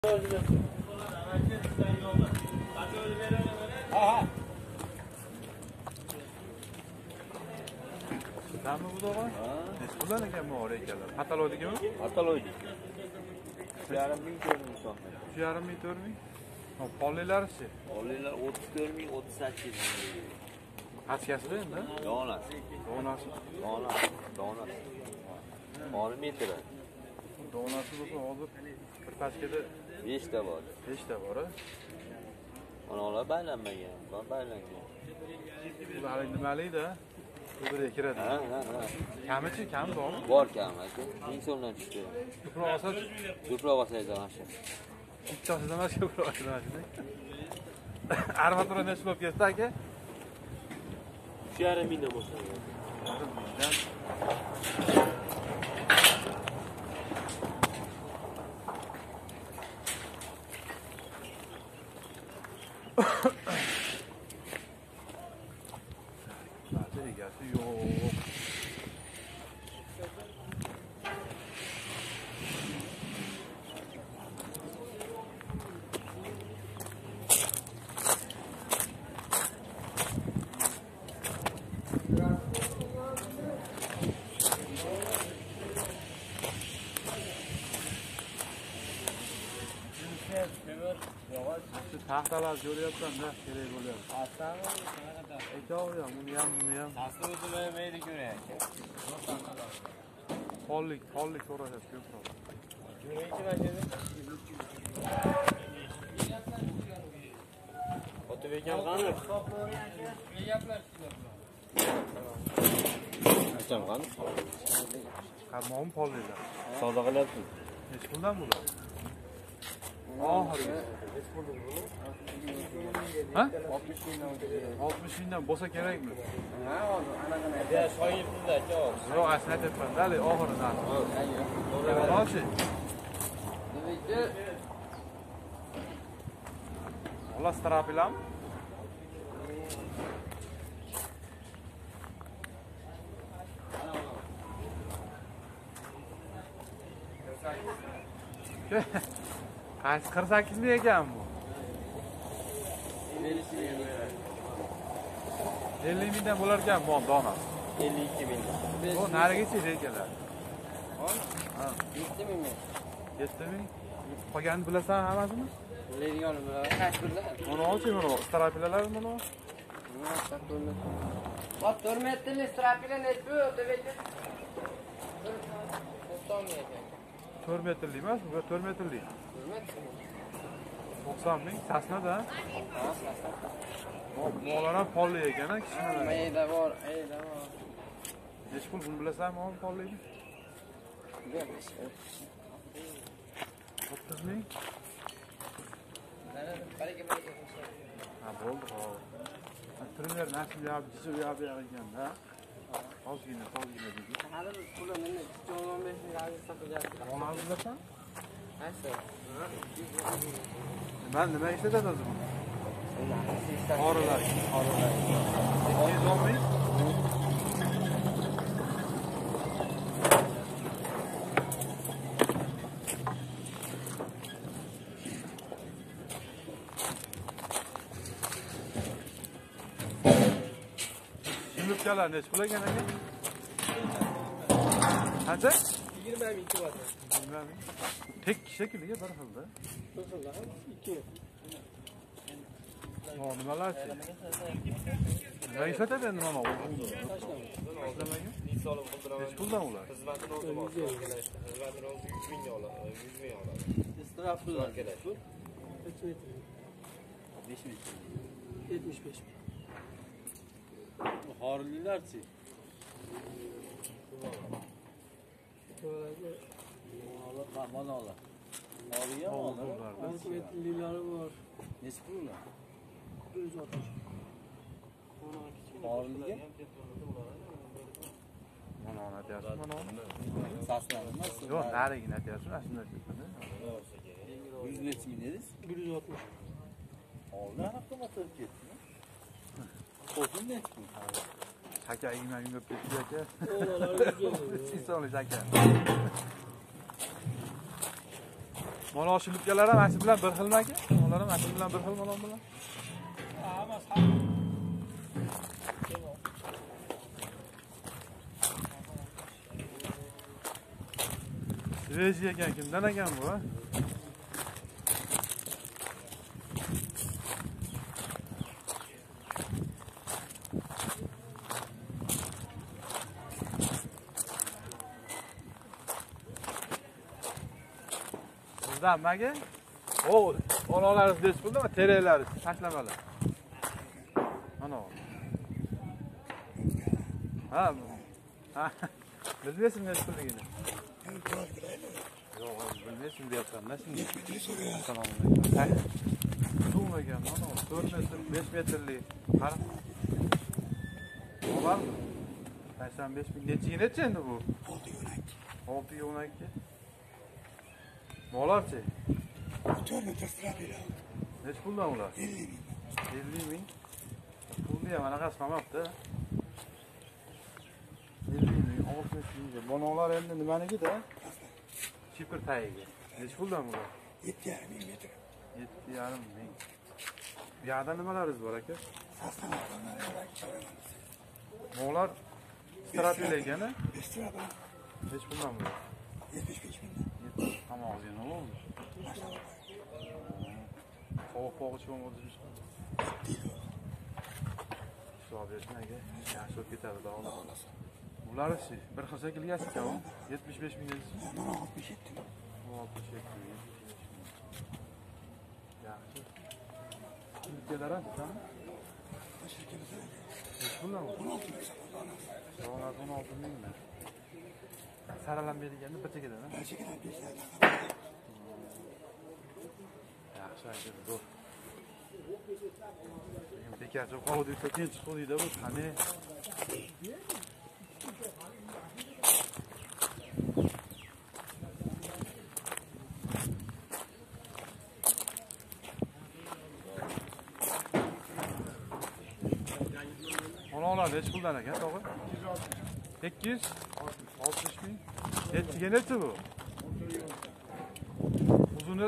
Tamam bu da var. Ne kullanırken mi oraya geldi? Katalog değil mi? Katalog. Yarım bin görmüş son. Yarım bin görmüş. O polliler ise. Polliler 30 görmüş, 38 bin. Kaç yaşlı değil mi? Donası. Donası. Donası. 10 metre. Donası bu olur. Bir paskede 5 de var. 5 de var ha. Ona baylanmagan. Ben baylangan. Bu hali nimaliydi ha? Bu bir kiradi. Ha. Kamichi kam bormi? Bor kamaki. İnsandan tushdi. Ko'proq olsa, Ko'proq olsaydi mana. ikkitasidan emas, ko'proq olsa. Armatura necha bo'lib ketdi aka? 3,5 mingdan boshlangan. Egasi yo'q. Tahtalar ko'ryapman-da, kerak bo'lyapti. Taxtami? Qanaqa? Aytavering, buni ham. Taxta o'zi mayda ko'ryapti. Pollik so'rashadi ko'proq. Jo'raychi mashina. Otibek ham qani? Acham qani? Qarmoqmi polliklar? Savdo qilyapsiz. Hech puldan bular. Oxirgi. Ha? 60 mingdan bo'lsa kerakmi? Ha, hozir anaqa. Ya, shoyibsiz aka. Yo'q, aslida aytibman-da, oxiri narxi. Olchi. Ola strapilam. Qaysi 48 ming ekan bu? 50 mingdan bo'lar ekan bu donasi. 52 ming. Bu narigacha ekanlar. Ha, 7 ming. 7 ming. Qolganini bilasan hammasini? Biladiganini bilaman. Kaç bilan? Buni olchi, buni strapilalar buni. Bak 4 metreli strapile net bu ötebeki. 4 metrli emas, bu 4 metrli. 90 ming, sasnada. Mo'lar ham polli ekan, kichkina. Mayda bor, ayda bor. Necha pul buni bilasanmi, o'g'lim pollini? 30 ming. Ha, bo'ldi, hop. Primer nasib yap, jisu yap ekan-da. Ozgina deydi. Hali pulini 15 ming aziz sotacaktı. Onu bilasan? Nasıl? Nima ishlatadi o'zi buni? Qorilar. 210 ming. Yumurtalar necha pul ekan aka? Qancha? 20 ming kilo. Tek shekilliga bir xilda. Nimalarchi? Nima ishlatadi endi mana u? Ishlamagan? Solib qildiraman. Hech puldan ular. Xizmatini o'zi bor. Xizmatini o'zi 100 ming oladi. 100 ming oladi. İstiraf pullar kerak. Kaç metre? 5 ming. 75 ming. Horlilarchi. Şöyle Ola qamon ola. Horiga ola. 6 metrelilari var. Nechi pul ular? 160. Horiga? Mana aytyapsiz, mana uni. Saslanma. Yo'q, narigini aytyapsiz, mana shunday aytyapsiz. 100 necha ming dedingiz? 160. Oldin anaqa motor ketdi. Qo'shim necha pul? Aka igna yungib ketdi aka. Oğlanlar güzel. Siz solish aka. Mana shu lutkalar ham asl bilan bir xilmi? Ular ham asl bilan bir xil mana bular. Reji ekan, kimdan ekan bu? Sizdan magi? O, onalaringiz deb bo'ldimi? Terelaringiz tashlamalar. Mana o. Ha. Ha. Bilmaysiz nima qildigini? Yo'q, bilmaysiz deyapman. Nashini? Assalomu alaykum. Tu'magan, mana 4 metr, 5 metrli. Qara. Olarmi? 85 ming. Necha endi bu? 6 yo'nakka. Molarchi? 4 metr strapila. Nech puldan ular? 50 ming. Pulni ham anaqasi qolmabdi. 50 ming, 60 ming. Bonolar endi nimaligida? Chipir tagiga. Nech puldan ular? 7,5 ming metr. 7,5 ming. Bu yerda nimalaringiz bor aka? Molar strapila ekan-a? Strapila. Nech puldan ular? 75 ming. Tamam, ne oldu? Soğuk çoğun oldu. Şu abi nege? Ya çok gitar da oldu. Bunlar bir xilsa kelgasiz ya. 75 ming dedingiz. Mana 67 ming. 67 ming. Yaxshi. Ülkeler ha, tamam? Bunlar mı? 16 ming mi? Saralan berganda bir chekada mi? Bir chekada 5 ta. Yaxshi aka, bu. Bekarchi qoldi, tinch qo'ydi bu. Qani? Onalar nech puldan ekan, tog'a? 260 ming. Necha bu? Uzuni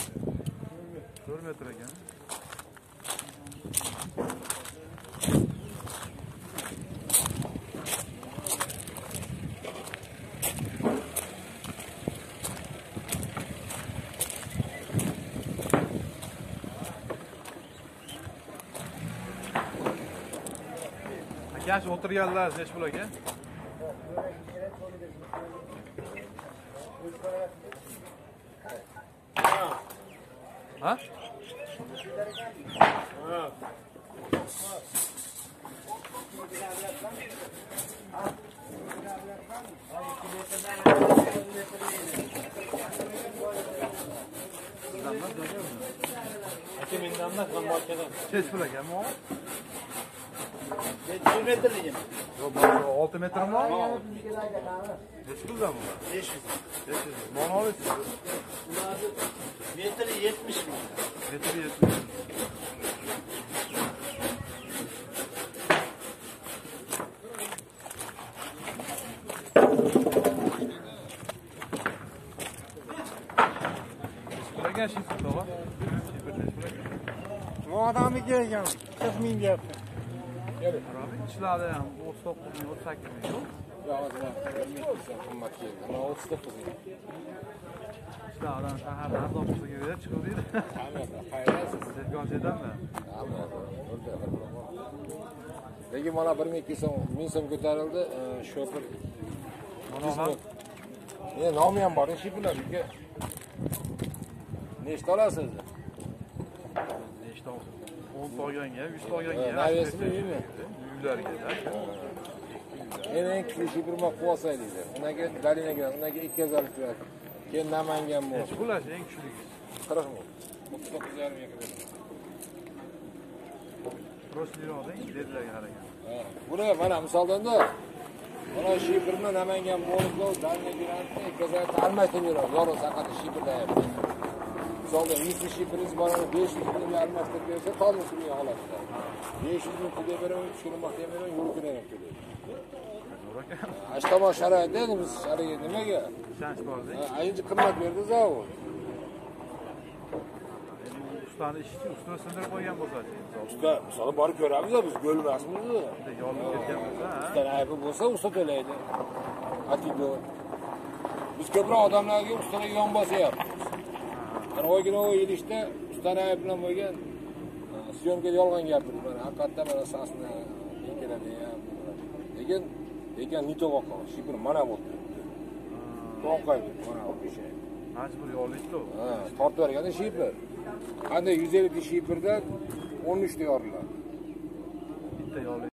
4 metr ekan. Akash o'tirganlar nech pul ekan? Ha? Aka mendan emas, men markadan. Nech pul ekan bu? 7 metrligim. Yo'q, 6 metrmi? Nech puldan bu? 500. 500. Mana olasiz. Metri 70 ming. Metri 70. Pulagan shifr tog'a. Shifr nech pul ekan? Bu adamı gelgan 40 ming deyapti. İşlerde ham 39 ming, 38 ming yo'q. Yo'q, qimmat keldi. Mana 39 ming. İşlerden shahardan avtobusga kelib chiqildinglar. Qaydasiz? Serkonchedanmi? Lekin mana 1200 so'm, 1000 so'm ko'tarildi, shofir. Mana ham nomi ham bor, ishi bular. Nechta olasiz? nechta olsin? 10 ta olganga, 100 ta olganga. Naviyasimi uymi? Uylarga. Eng kishi bir moq quvasa deydi. Unaga dalinaga, unaga 200 olib turadi. Keyin Namangan bu. Nech pul eng kuchlisi? 40 ming. 39,5 ming. Prosliroding dedilarga qaragan. Buni mana misolda mana shifrni Namangan bo'lib, dalinaga 200 almashtirib beradi. Yorug' saqat shifrda. Misolda 100 shifringiz bor, 500 ming almashtirib bersa, tolmusini oladi. 500 ming pul beraman, tushirmoq demaman, yo'l kerak keladi. Zo'r ekan. Ashtamon sharoit dedi biz sharoit nimaga? Ishonch bor-da. Ayinchi qimmat berdi zavod. ustani ishi ustini sindirib qo'ygan bo'lsa-chi. Usta, misol borib ko'ramiz biz bo'lmasmiz. Yolib ketgan bo'lsa, ha. Usta aybi bo'lsa, usta to'laydi. Atido. Biz ko'proq odamlarga ustalarga yon bosyapmiz. Ana o'ygina o idishda ustani aybi bilan bo'lgan syomkada yolg'on gapirdi. Mana haqiqatda mana sasni keladi ham. Lekin nitovoq qoldi. Shipir mana bo'ldi. To'nqaydi mana o'sha. Majbur yo'lishdi. Ha, tortib berganda shipir. Qanday 150 shipirdan 13 ta yoriladi. Bitta yo'l